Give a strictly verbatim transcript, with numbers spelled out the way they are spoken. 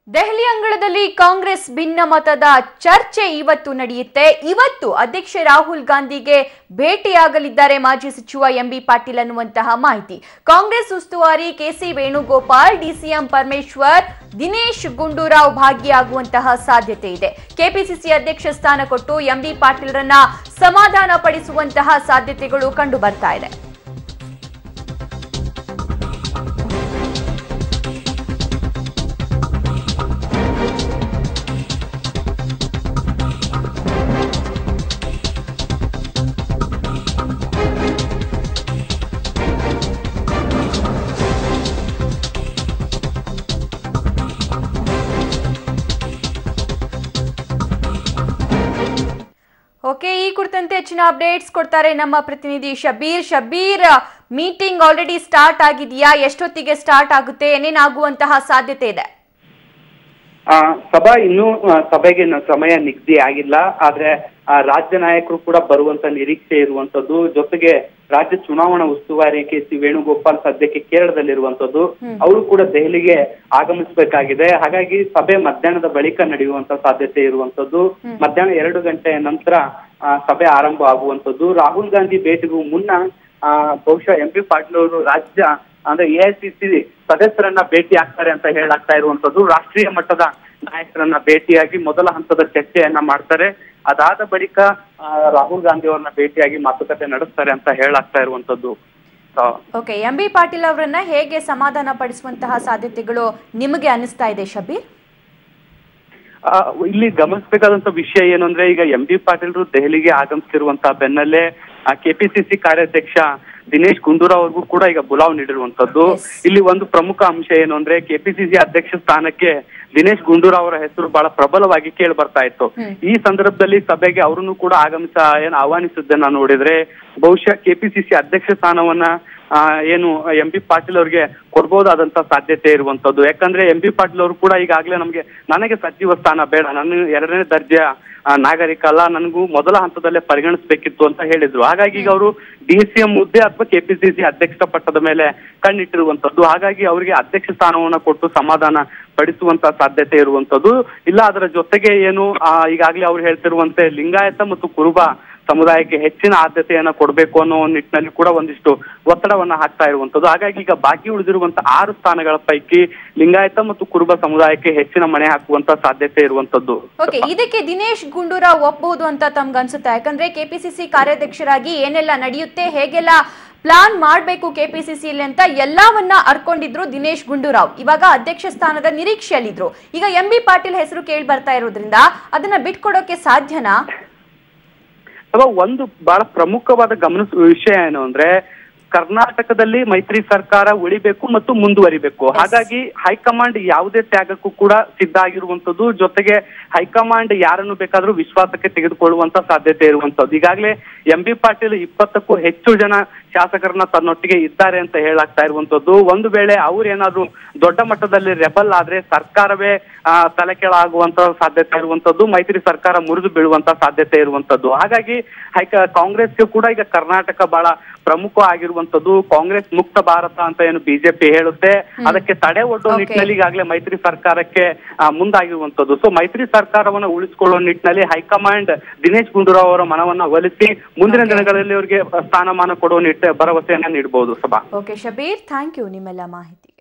ದೆಹಲಿ ಅಂಗಳದಲ್ಲಿ ಕಾಂಗ್ರೆಸ್ ಭಿನ್ನಮತದ ಚರ್ಚೆ ಇವತ್ತು ನಡೆಯುತ್ತೆ. ಇವತ್ತು ಅಧ್ಯಕ್ಷ ರಾಹುಲ್ ಗಾಂಧಿಗೆ ಭೇಟಿಯಾಗಲಿದ್ದಾರೆ ಮಾಜಿ ಸಚಿವ ಎಂಬಿ ಪಾಟೀಲ್ ಅನ್ನುವಂತಹ ಮಾಹಿತಿ. ಕಾಂಗ್ರೆಸ್ ಉಸ್ತುವಾರಿ ಕೆಸಿ ವೇಣುಗೋಪಾಲ್, ಡಿಸಿಎಂ ಪರಮೇಶ್ವರ್, ದಿನೇಶ್ ಗುಂಡೂರಾವ್ ಭಾಗಿಯಾಗುವಂತಹ ಸಾಧ್ಯತೆ ಇದೆ. ಕೆಪಿಸಿಸಿ ಅಧ್ಯಕ್ಷ ಸ್ಥಾನ ಕೊಟ್ಟು ಎಂಬಿ ಪಾಟೀಲ್ರನ್ನ ಸಮಾಧಾನ ಪಡಿಸುವಂತಹ ಸಾಧ್ಯತೆಗಳು ಕಂಡು ಬರ್ತಾ ಇದೆ. ಓಕೆ, ಈ ಕುರಿತಂತೆ ಹೆಚ್ಚಿನ ಅಪ್ಡೇಟ್ಸ್ ಕೊಡ್ತಾರೆ ನಮ್ಮ ಪ್ರತಿನಿಧಿ Shabeer. Shabeer, meeting already start ಆಗಿದೆಯಾ? ಎಷ್ಟೊತ್ತಿಗೆ ಸ್ಟಾರ್ಟ್ ಆಗುತ್ತೆ? ಏನೇನಾಗುವಂತಹ ಸಾಧ್ಯತೆ ಇದೆ? ಸಭಾ ಇನ್ನೂ ಸಭೆಗೆ ಸಮಯ ನಿಗದಿ ಆಗಿಲ್ಲ. ಆದ್ರೆ ರಾಜ್ಯ ನಾಯಕರು ಕೂಡ ಬರುವಂತ ನಿರೀಕ್ಷೆ ಇರುವಂತದ್ದು. ಜೊತೆಗೆ ರಾಜ್ಯ ಚುನಾವಣಾ ಉಸ್ತುವಾರಿ ಕೆ ಸಿ ವೇಣುಗೋಪಾಲ್ ಸದ್ಯಕ್ಕೆ ಕೇರಳದಲ್ಲಿರುವಂತದ್ದು. ಅವರು ಕೂಡ ದೆಹಲಿಗೆ ಆಗಮಿಸಬೇಕಾಗಿದೆ. ಹಾಗಾಗಿ ಸಭೆ ಮಧ್ಯಾಹ್ನದ ಬಳಿಕ ನಡೆಯುವಂತ ಸಾಧ್ಯತೆ ಇರುವಂತದ್ದು. ಮಧ್ಯಾಹ್ನ ಎರಡು ಗಂಟೆಯ ನಂತರ ಸಭೆ ಆರಂಭ ಆಗುವಂತದ್ದು. ರಾಹುಲ್ ಗಾಂಧಿ ಭೇಟಿಗೂ ಮುನ್ನ ಆ ಬಹುಶಃ ಎಂ ಪಿ ಪಾಟೀಲ್ ಅವರು ರಾಜ್ಯ ಅಂದ್ರೆ ಎ ಐ ಸಿ ಸಿ ಸದಸ್ಯರನ್ನ ಭೇಟಿ ಆಗ್ತಾರೆ ಅಂತ ಹೇಳಾಗ್ತಾ ಇರುವಂತದ್ದು. ರಾಷ್ಟ್ರೀಯ ಮಟ್ಟದ ನಾಯಕರನ್ನ ಭೇಟಿಯಾಗಿ ಮೊದಲ ಹಂತದ ಚರ್ಚೆಯನ್ನ ಮಾಡ್ತಾರೆ. ಅದಾದ ಬಳಿಕ ರಾಹುಲ್ ಗಾಂಧಿ ಅವರನ್ನ ಭೇಟಿಯಾಗಿ ಮಾತುಕತೆ ನಡೆಸ್ತಾರೆ ಅಂತ ಹೇಳಾಗ್ತಾ ಇರುವಂತದ್ದು. ಓಕೆ, ಎಂ ಬಿ ಪಾಟೀಲ್ ಅವರನ್ನ ಹೇಗೆ ಸಮಾಧಾನ ಪಡಿಸುವಂತಹ ಸಾಧ್ಯತೆಗಳು ನಿಮಗೆ ಅನಿಸ್ತಾ ಇದೆ ಶಬೀರ್? ಇಲ್ಲಿ ಗಮನಿಸಬೇಕಾದಂತ ವಿಷಯ ಏನು ಅಂದ್ರೆ, ಈಗ ಎಂ ಬಿ ಪಾಟೀಲ್ರು ದೆಹಲಿಗೆ ಆಗಮಿಸಿರುವಂತಹ ಬೆನ್ನಲ್ಲೇ ಕೆಪಿಸಿಸಿ ಕಾರ್ಯಾಧ್ಯಕ್ಷ ದಿನೇಶ್ ಗುಂಡೂರಾವ್ ಅವ್ರಿಗೂ ಕೂಡ ಈಗ ಬುಲಾವ್ ನೀಡಿರುವಂತದ್ದು. ಇಲ್ಲಿ ಒಂದು ಪ್ರಮುಖ ಅಂಶ ಏನು ಅಂದ್ರೆ, ಕೆಪಿಸಿಸಿ ಅಧ್ಯಕ್ಷ ಸ್ಥಾನಕ್ಕೆ ದಿನೇಶ್ ಗುಂಡೂರಾವ್ ಅವರ ಹೆಸರು ಬಹಳ ಪ್ರಬಲವಾಗಿ ಕೇಳಿ ಬರ್ತಾ ಇತ್ತು. ಈ ಸಂದರ್ಭದಲ್ಲಿ ಸಭೆಗೆ ಅವರನ್ನು ಕೂಡ ಆಗಮಿಸ ಏನು ಆಹ್ವಾನಿಸಿದ್ದನ್ನ ನೋಡಿದ್ರೆ ಬಹುಶಃ ಕೆಪಿಸಿಸಿ ಅಧ್ಯಕ್ಷ ಸ್ಥಾನವನ್ನ ಆ ಏನು ಎಂ ಬಿ ಪಾಟೀಲ್ ಅವ್ರಿಗೆ ಕೊಡ್ಬೋದಾದಂತ ಸಾಧ್ಯತೆ ಇರುವಂತದ್ದು. ಯಾಕಂದ್ರೆ ಎಂ ಬಿ ಪಾಟೀಲ್ ಅವರು ಕೂಡ ಈಗಾಗಲೇ ನಮ್ಗೆ ನನಗೆ ಸಚಿವ ಸ್ಥಾನ ಬೇಡ, ನನ್ನ ಎರಡನೇ ದರ್ಜೆಯ ನಾಗರಿಕ ಅಲ್ಲ, ನನಗೂ ಮೊದಲ ಹಂತದಲ್ಲೇ ಪರಿಗಣಿಸಬೇಕಿತ್ತು ಅಂತ ಹೇಳಿದ್ರು. ಹಾಗಾಗಿ ಈಗ ಅವರು ಡಿ ಸಿ ಎಂ ಹುದ್ದೆ ಅಥವಾ ಕೆಪಿಸಿಸಿ ಅಧ್ಯಕ್ಷ ಪಟ್ಟದ ಮೇಲೆ ಕಣ್ಣಿಟ್ಟಿರುವಂತದ್ದು. ಹಾಗಾಗಿ ಅವರಿಗೆ ಅಧ್ಯಕ್ಷ ಸ್ಥಾನವನ್ನ ಕೊಟ್ಟು ಸಮಾಧಾನ ಪಡಿಸುವಂತ ಸಾಧ್ಯತೆ ಇರುವಂತದ್ದು. ಇಲ್ಲ ಅದರ ಜೊತೆಗೆ ಏನು ಈಗಾಗಲೇ ಅವ್ರು ಹೇಳ್ತಿರುವಂತೆ ಲಿಂಗಾಯತ ಮತ್ತು ಕುರುಬ ಸಮುದಾಯಕ್ಕೆ ಹೆಚ್ಚಿನ ಆದ್ಯತೆಯನ್ನ ಕೊಡಬೇಕು ಅನ್ನೋ ನಿಟ್ಟಿನಲ್ಲಿ ಕೂಡ ಒಂದಿಷ್ಟು ಒತ್ತಡವನ್ನ ಹಾಕ್ತಾ ಇರುವಂತದ್ದು. ಹಾಗಾಗಿ ಈಗ ಬಾಕಿ ಉಳಿದಿರುವಂತ ಆರು ಸ್ಥಾನಗಳ ಪೈಕಿ ಲಿಂಗಾಯತ ಮತ್ತು ಕುರುಬ ಸಮುದಾಯಕ್ಕೆ ಹೆಚ್ಚಿನ ಮಣೆ ಹಾಕುವಂತ ಸಾಧ್ಯತೆ ಇರುವಂತದ್ದು. ಓಕೆ, ಇದಕ್ಕೆ ದಿನೇಶ್ ಗುಂಡೂರಾವ್ ಒಪ್ಪಬಹುದು ಅಂತ ತಮ್ಗೆ ಅನ್ಸುತ್ತೆ? ಯಾಕಂದ್ರೆ ಕೆಪಿಸಿಸಿ ಕಾರ್ಯಾಧ್ಯಕ್ಷರಾಗಿ ಏನೆಲ್ಲ ನಡೆಯುತ್ತೆ, ಹೇಗೆಲ್ಲ ಪ್ಲಾನ್ ಮಾಡ್ಬೇಕು ಕೆಪಿಸಿಸಿಲಿ ಅಂತ ಎಲ್ಲವನ್ನ ಅರ್ಕೊಂಡಿದ್ರು ದಿನೇಶ್ ಗುಂಡೂರಾವ್. ಇವಾಗ ಅಧ್ಯಕ್ಷ ಸ್ಥಾನದ ನಿರೀಕ್ಷೆಯಲ್ಲಿದ್ರು. ಈಗ ಎಂ ಬಿ ಪಾಟೀಲ್ ಹೆಸರು ಕೇಳಿ ಬರ್ತಾ ಇರೋದ್ರಿಂದ ಅದನ್ನ ಬಿಟ್ಕೊಡೋಕೆ ಸಾಧ್ಯನಾ? ಒಂದು ಬಹಳ ಪ್ರಮುಖವಾದ ಗಮನಿಸುವ ವಿಷಯ ಏನು ಅಂದ್ರೆ, ಕರ್ನಾಟಕದಲ್ಲಿ ಮೈತ್ರಿ ಸರ್ಕಾರ ಉಳಿಬೇಕು ಮತ್ತು ಮುಂದುವರಿಬೇಕು. ಹಾಗಾಗಿ ಹೈಕಮಾಂಡ್ ಯಾವುದೇ ತ್ಯಾಗಕ್ಕೂ ಕೂಡ ಸಿದ್ಧ ಆಗಿರುವಂತದ್ದು. ಜೊತೆಗೆ ಹೈಕಮಾಂಡ್ ಯಾರನ್ನು ಬೇಕಾದ್ರೂ ವಿಶ್ವಾಸಕ್ಕೆ ತೆಗೆದುಕೊಳ್ಳುವಂತ ಸಾಧ್ಯತೆ ಇರುವಂತದ್ದು. ಈಗಾಗಲೇ ಎಂ ಬಿ ಪಾಟೀಲ್ ಇಪ್ಪತ್ತಕ್ಕೂ ಹೆಚ್ಚು ಜನ ಶಾಸಕರನ್ನ ತನ್ನೊಟ್ಟಿಗೆ ಇದ್ದಾರೆ ಅಂತ ಹೇಳಾಗ್ತಾ ಇರುವಂತದ್ದು. ಒಂದು ವೇಳೆ ಅವ್ರೇನಾದ್ರೂ ದೊಡ್ಡ ಮಟ್ಟದಲ್ಲಿ ರೆಬಲ್ ಆದ್ರೆ ಸರ್ಕಾರವೇ ಆ ತಲೆ ಕೆಳಾಗುವಂತ ಸಾಧ್ಯತೆ ಇರುವಂತದ್ದು. ಮೈತ್ರಿ ಸರ್ಕಾರ ಮುರಿದು ಬೀಳುವಂತ ಸಾಧ್ಯತೆ ಇರುವಂತದ್ದು. ಹಾಗಾಗಿ ಹೈಕ ಕಾಂಗ್ರೆಸ್ಗೆ ಕೂಡ ಈಗ ಕರ್ನಾಟಕ ಬಹಳ ಪ್ರಮುಖ ಆಗಿರುವಂತದ್ದು. ಕಾಂಗ್ರೆಸ್ ಮುಕ್ತ ಭಾರತ ಅಂತ ಏನು ಬಿಜೆಪಿ ಹೇಳುತ್ತೆ, ಅದಕ್ಕೆ ತಡೆ ಒಡ್ಡುವ ನಿಟ್ಟಿನಲ್ಲಿ ಈಗಾಗಲೇ ಮೈತ್ರಿ ಸರ್ಕಾರಕ್ಕೆ ಮುಂದಾಗಿರುವಂತದ್ದು. ಸೊ ಮೈತ್ರಿ ಸರ್ಕಾರವನ್ನ ಉಳಿಸಿಕೊಳ್ಳುವ ನಿಟ್ಟಿನಲ್ಲಿ ಹೈಕಮಾಂಡ್ ದಿನೇಶ್ ಗುಂಡೂರಾವ್ ಅವರ ಮನವನ್ನ ಒಲಿಸಿ ಮುಂದಿನ ದಿನಗಳಲ್ಲಿ ಅವರಿಗೆ ಸ್ಥಾನಮಾನ ಕೊಡುವ ನಿಟ್ಟ ಭರವಸೆಯನ್ನ ನೀಡಬಹುದು. ಸಭಾ. ಓಕೆ ಶಬೀರ್, ಥ್ಯಾಂಕ್ ಯು ನಿಮ್ಮೆಲ್ಲ ಮಾಹಿತಿ.